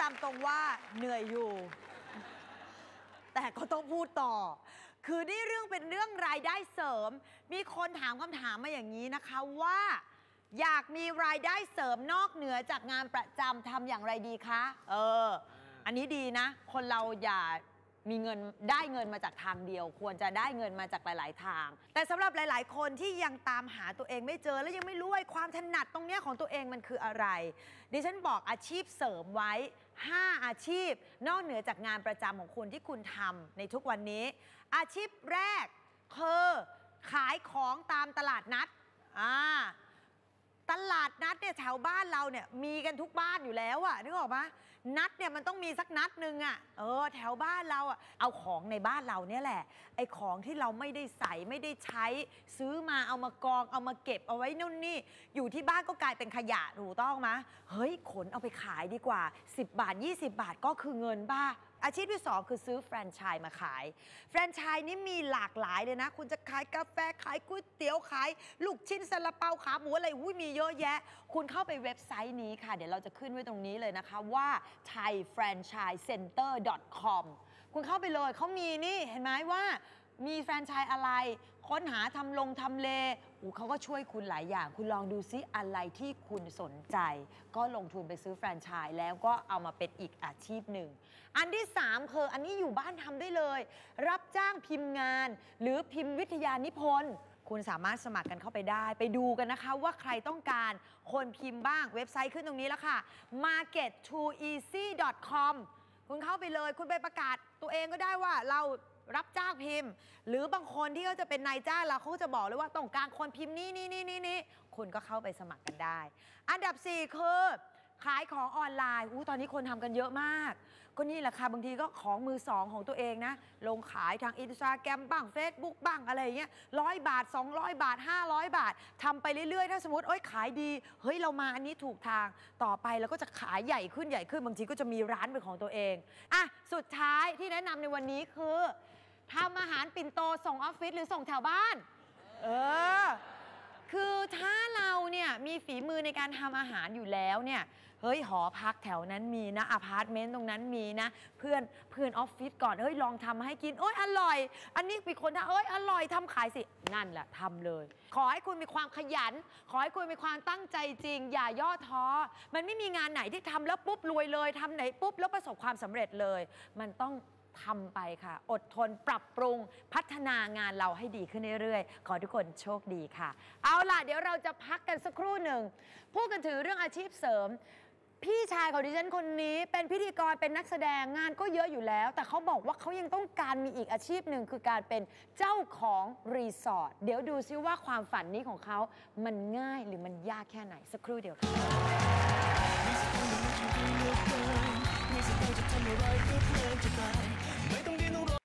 ามตรงว่าเหนื่อยอยู่ แต่ก็ต้องพูดต่อคือนี่เป็นเรื่องรายได้เสริมมีคนถามคำถามมาอย่างนี้นะคะว่าอยากมีรายได้เสริมนอกเหนือจากงานประจำทำอย่างไรดีคะอันนี้ดีนะคนเราอย่ามีเงินได้เงินมาจากทางเดียวควรจะได้เงินมาจากหลายๆทางแต่สำหรับหลายๆคนที่ยังตามหาตัวเองไม่เจอและยังไม่รู้ว่าความถนัดตรงนี้ของตัวเองมันคืออะไรดิฉันบอกอาชีพเสริมไว้5อาชีพนอกเหนือจากงานประจำของคุณที่คุณทำในทุกวันนี้อาชีพแรกคือขายของตามตลาดนัดตลาดนัดเนี่ยแถวบ้านเราเนี่ยมีกันทุกบ้านอยู่แล้วอะนึกออกปะนัดเนี่ยมันต้องมีสักนัดหนึ่งอะแถวบ้านเราอะเอาของในบ้านเราเนี่ยแหละไอ้ของที่เราไม่ได้ใส่ไม่ได้ใช้ซื้อมาเอามากองเอามาเก็บเอาไว้นู่นนี่อยู่ที่บ้านก็กลายเป็นขยะถูกต้องไหมเฮ้ยขนเอาไปขายดีกว่า10 บาท20 บาทก็คือเงินบ้าอาชีพที่2คือซื้อแฟรนไชส์มาขายแฟรนไชส์นี่มีหลากหลายเลยนะคุณจะขายกาแฟขายก๋วยเตี๋ยวขายลูกชิ้นซาลาเปาขาหมูอะไรมีเยอะแยะคุณเข้าไปเว็บไซต์นี้ค่ะเดี๋ยวเราจะขึ้นไว้ตรงนี้เลยนะคะว่า thaifranchisecenter.com คุณเข้าไปเลยเขามีนี่เห็นไหมว่ามีแฟรนไชส์อะไรค้นหาทำเลเขาก็ช่วยคุณหลายอย่างคุณลองดูซิอะไรที่คุณสนใจก็ลงทุนไปซื้อแฟรนไชส์แล้วก็เอามาเป็นอีกอาชีพหนึ่งอันที่3คืออันนี้อยู่บ้านทำได้เลยรับจ้างพิมพ์งานหรือพิมพ์วิทยานิพนธ์คุณสามารถสมัครกันเข้าไปได้ไปดูกันนะคะว่าใครต้องการคนพิมพ์บ้างเว็บไซต์ขึ้นตรงนี้แล้วค่ะ market2easy.com คุณเข้าไปเลยคุณไปประกาศตัวเองก็ได้ว่าเรารับจ้างพิมพ์หรือบางคนที่เขาจะเป็นนายจ้างเราเขาจะบอกเลยว่าต้องการคนพิมพ์นี่คุณก็เข้าไปสมัครกันได้อันดับ4คือขายของออนไลน์ตอนนี้คนทำกันเยอะมากก็นี่แหละค่ะบางทีก็ของมือสองของตัวเองนะลงขายทาง Instagram บ้าง Facebook บ้างอะไรอย่างเงี้ย100 บาท200 บาท500 บาททำไปเรื่อยๆถ้าสมมติขายดีเฮ้ยเรามาอันนี้ถูกทางต่อไปเราก็จะขายใหญ่ขึ้นบางทีก็จะมีร้านเป็นของตัวเองสุดท้ายที่แนะนำในวันนี้คือทำอาหารปิ่นโตส่งออฟฟิศหรือส่งแถวบ้านคือถ้าเราเนี่ยมีฝีมือในการทำอาหารอยู่แล้วเนี่ยเฮ้ยหอพักแถวนั้นมีนะอพาร์ตเมนต์ตรงนั้นมีนะเพื่อนออฟฟิศก่อนเฮ้ยลองทำให้กินอร่อยอันนี้มีคนทำอร่อยทำขายสินั่นแหละทำเลยขอให้คุณมีความขยันขอให้คุณมีความตั้งใจจริงอย่าย่อท้อมันไม่มีงานไหนที่ทำแล้วปุ๊บรวยเลยทำไหนปุ๊บแล้วประสบความสำเร็จเลยมันต้องทำไปค่ะอดทนปรับปรุงพัฒนางานเราให้ดีขึ้นเรื่อยๆขอทุกคนโชคดีค่ะเอาล่ะเดี๋ยวเราจะพักกันสักครู่หนึ่งพูดกันถึงเรื่องอาชีพเสริมพี่ชายของดิฉันคนนี้เป็นพิธีกรเป็นนักแสดงงานก็เยอะอยู่แล้วแต่เขาบอกว่าเขายังต้องการมีอีกอาชีพหนึ่งคือการเป็นเจ้าของรีสอร์ทเดี๋ยวดูซิว่าความฝันนี้ของเขามันง่ายหรือมันยากแค่ไหนสักครู่เดียวค่ะ